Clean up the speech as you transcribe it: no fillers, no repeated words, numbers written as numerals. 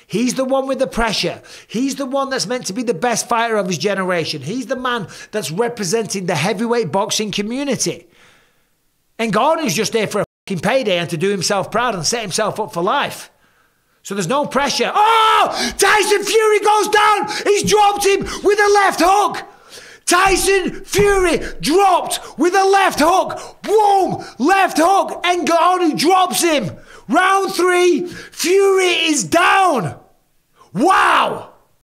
He's the one with the pressure. He's the one that's meant to be the best fighter of his generation. He's the man that's representing the heavyweight boxing community. Ngannou's just there for a fucking payday and to do himself proud and set himself up for life. So there's no pressure. Oh! Tyson Fury goes down! He's dropped him with a left hook! Tyson Fury dropped with a left hook. Boom! Left hook. Ngannou drops him. Round 3. Fury is down. Wow!